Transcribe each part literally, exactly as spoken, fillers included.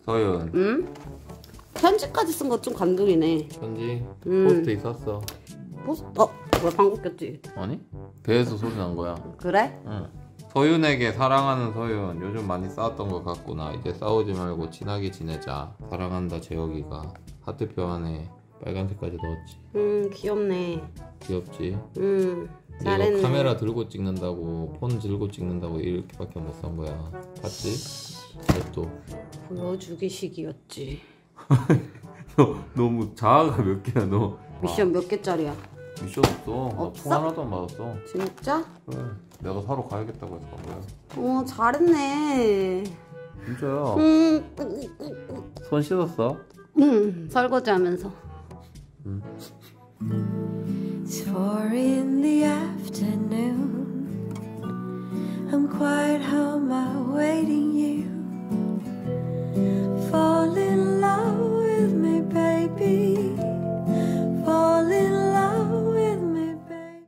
서윤. 응? 편지까지 쓴 거 좀 감동이네. 편지? 음. 포스트잇 샀어. 포스? 어? 뭐야 방귀 꼈지? 아니? 배에서 소리 난 거야. 그래? 응. 서윤에게 사랑하는 서윤. 요즘 많이 싸웠던 것 같구나. 이제 싸우지 말고 친하게 지내자. 사랑한다 재혁이가. 하트표 안에 빨간색까지 넣었지. 음 귀엽네. 귀엽지? 음 내가 잘했네. 카메라 들고 찍는다고 폰 들고 찍는다고 이렇게밖에 못 산 거야. 봤지? 또 보여주기식이었지. 너 너무 자아가 몇 개야 너? 미션 몇 개짜리야? 미션 없어. 없어? 나 총 하나도 안 받았어. 진짜? 그래. 내가 사러 가야겠다고 했던 거야. 어 잘했네. 진짜야. 음, 손 씻었어? 음 설거지하면서. 응. It's four in the afternoon. I'm quiet home awaiting you. Fall in love with me, baby. Fall in love with me, baby.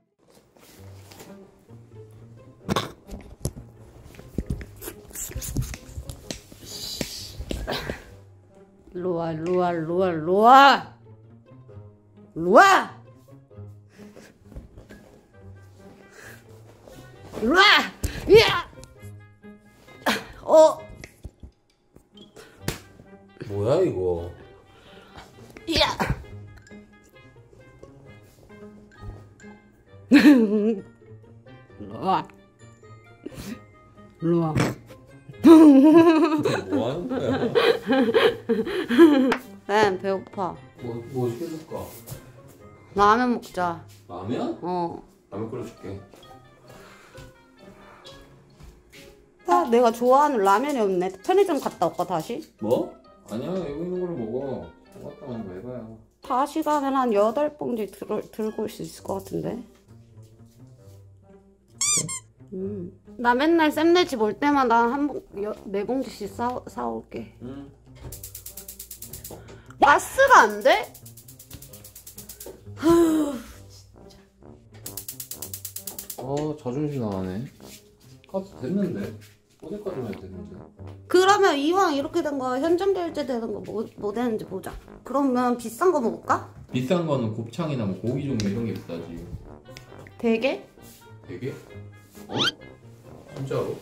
일로와 일로와 일로와 일로와 일로와 일로와 야! 어 뭐야 이거? 야! 일로와 일로와 뭐 하는 거야? 난 배고파. 뭐, 뭐 시켜줄까? 라면 먹자. 라면? 어. 라면 끓여줄게. 아, 내가 좋아하는 라면이 없네. 편의점 갔다 올까 다시? 뭐? 아니야 여기 있는 거를 먹어. 왔다 가는 거 해봐야. 다시 가면 한 여덟 봉지 들, 들고 올 수 있을 것 같은데. 음. 나 맨날 쌤네 집 올 때마다 한 봉, 여, 네 봉지씩 사, 사올게. 응. 가스가 안 돼? 어 자존심 나가네. 가스 됐는데. 어디까지만 됐는데. 그러면 이왕 이렇게 된 거 현장 결제 되는 거 뭐 뭐 되는지 보자. 그러면 비싼 거 먹을까? 비싼 거는 곱창이나 뭐 고기 종류 이런 게 비싸지. 되게? 되게? 어? 진짜로?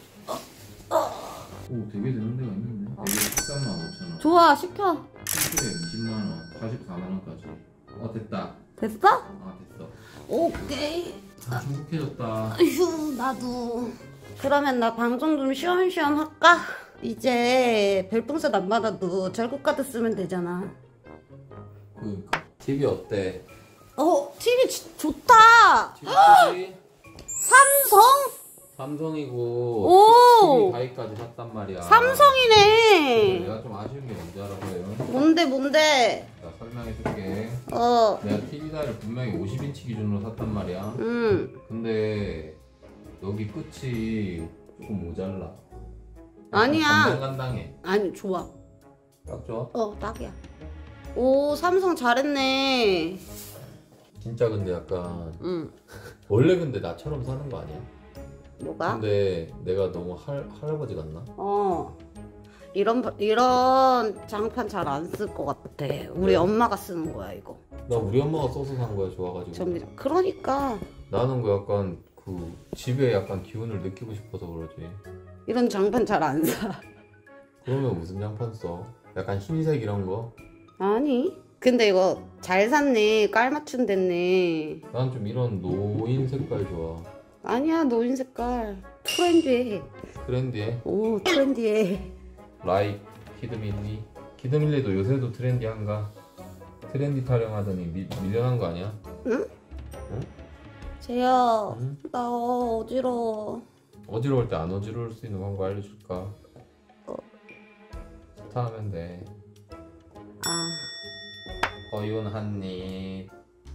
오 되게 되는 데가 있는데. 되게 십삼만 오천 원. 좋아 시켜. 한 킬로에 이십만 원, 사십사만 원까지. 어 됐다. 됐어? 아 됐어. 오케이. 아 행복해졌다. 휴 나도. 그러면 나 방송 좀 쉬엄쉬엄 할까? 이제 별풍선 안 받아도 절구카드 쓰면 되잖아. 그러니까. 티비 어때? 어 티비 지, 좋다. 티비 크지? 삼성? 삼성이고 오! 티비 가입까지 샀단 말이야. 삼성이네. 내가 좀 아쉬운 게 뭔지 알아봐요. 뭔데 뭔데? 나 설명해줄게. 어. 내가 티비 가입을 분명히 오십 인치 기준으로 샀단 말이야. 음. 근데 여기 끝이 조금 모자라. 아니야. 간당간당해. 아니 좋아. 딱 좋아? 어 딱이야. 오 삼성 잘했네. 진짜 근데 약간 응. 원래 근데 나처럼 사는 거 아니야? 뭐가? 근데 내가 너무 할, 할아버지 같나? 어. 이런 이런 장판 잘 안 쓸 것 같아. 우리 네. 엄마가 쓰는 거야 이거. 나 우리 엄마가 써서 산 거야 좋아가지고. 전기. 그러니까 나는 그 약간 그 집에 약간 기운을 느끼고 싶어서 그러지. 이런 장판 잘 안 사. 그러면 무슨 장판 써? 약간 흰색 이런 거? 아니. 근데 이거 잘 샀네. 깔맞춤 됐네. 난 좀 이런 노인 색깔 좋아. 아니야 노인 색깔. 트렌디해. 트렌디해. 오 트렌디해. 라이크 키드밀리. 키드밀리도 요새도 트렌디한가? 트렌디 타령하더니 미, 밀려난 거 아니야? 응? 응? 재야 응? 나 어지러워. 어지러울 때 안 어지러울 수 있는 방법 알려줄까? 어. 스타하면 돼. 아. 허윤 한입.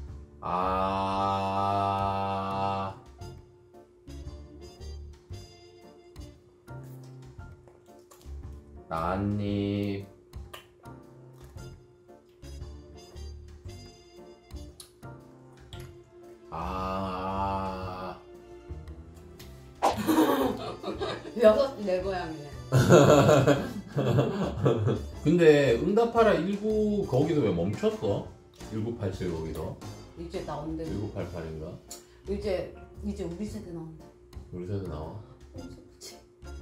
아. 나 한입. 아. 여섯 시 내 고향이네. 근데 응답하라 일구 거기서 왜 멈췄어? 일구팔칠 거기서 이제 나온대. 일구팔팔인가? 이제 이제 우리 세대 나온대. 우리 세대 나와? 그치?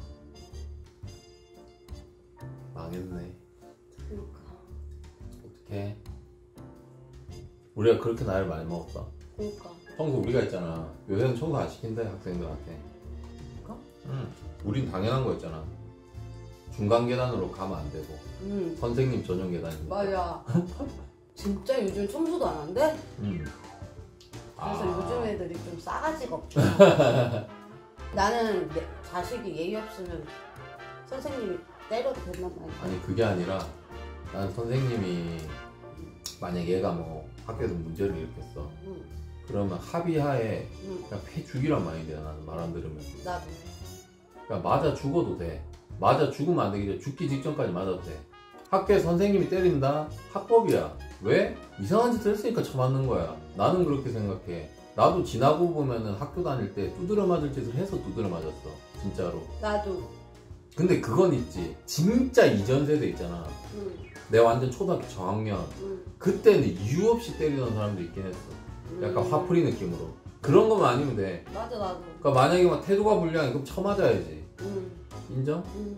망했네. 그러니까. 어떡해. 우리가 그렇게 나이를 많이 먹었다. 그러니까. 청소 우리가 했잖아. 요새는 청소 안 시킨대 학생들한테. 그러니까? 응. 우린 당연한 거였잖아. 중간 계단으로 가면 안 되고 응. 선생님 전용 계단이니까. 맞아. 진짜 요즘 청소도 안 한대? 응. 그래서 아. 요즘 애들이 좀 싸가지가 없죠. 나는 내 자식이 예의 없으면 선생님이 때려도 된단 말이야. 아니 그게 아니라 난 선생님이 만약 얘가 뭐 학교에서 문제를 일으켰어. 응. 그러면 합의하에 응. 그냥 패 죽이란 마인드야. 나는 말 안 들으면. 나도. 그러니까 맞아 죽어도 돼. 맞아 죽으면 안 되기 전에 죽기 직전까지 맞아도 돼. 학교에 선생님이 때린다? 합법이야. 왜? 이상한 짓을 했으니까 쳐맞는 거야. 나는 그렇게 생각해. 나도 지나고 보면은 학교 다닐 때 두드려 맞을 짓을 해서 두드려 맞았어. 진짜로. 나도. 근데 그건 있지. 진짜 이전 세대 있잖아. 응. 내가 완전 초등학교 저학년. 응. 그때는 이유 없이 때리던 사람도 있긴 했어. 약간 음. 화풀이 느낌으로. 그런 것만 아니면 돼. 맞아 나도. 그러니까 만약에 막 태도가 불량해 그럼 쳐맞아야지. 응. 인정? 응.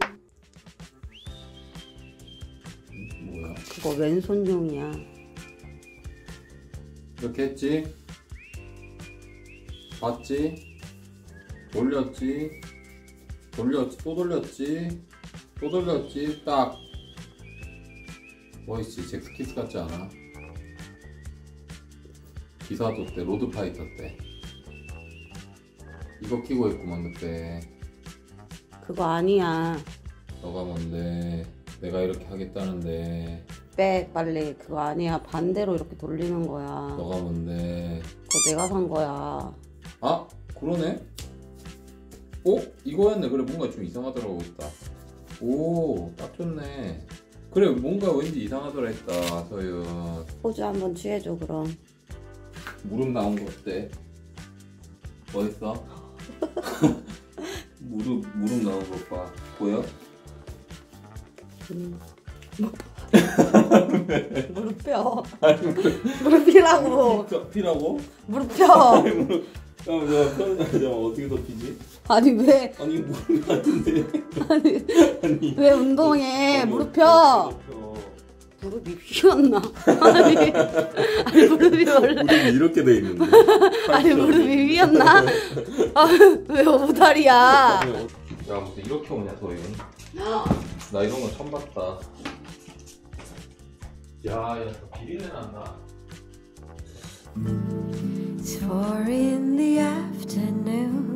뭐야? 그거 왼손용이야. 이렇게 했지? 봤지? 돌렸지? 돌렸지? 또 돌렸지? 또 돌렸지? 딱 멋있지? 잭스키스 같지 않아? 기사도 때 로드파이터 때 이거 끼고 했구만 그때. 그거 아니야. 너가 뭔데? 내가 이렇게 하겠다는데 빼 빨리. 그거 아니야. 반대로 이렇게 돌리는 거야. 너가 뭔데? 그거 내가 산 거야. 아 그러네? 어? 이거였네. 그래 뭔가 좀 이상하더라고 있다. 오 딱 좋네. 그래 뭔가 왠지 이상하더라 했다 서윤. 포즈 한번 취해줘 그럼. 무릎 나온 거 어때? 멋있어? 무릎 무릎 나온 거 봐. 보여? 음. 무릎 펴. 무릎 피라고. 피라고? 무릎 펴. 그럼 내가 편하자 어떻게 더 피지? 아니 왜? 아니 무릎 같은데. 아니, 아니 왜 운동해? 무릎 펴. 무릎이 휘었나? 아니, 아니 무릎이 원래 무릎이 이렇게 돼 있는데. 아니 무릎이 휘었나? 아, 왜 오다리야? 야 무슨 이렇게 오냐 서윤? 나 이런 거 처음 봤다. 야야 비린내 난다. It's four in the afternoon.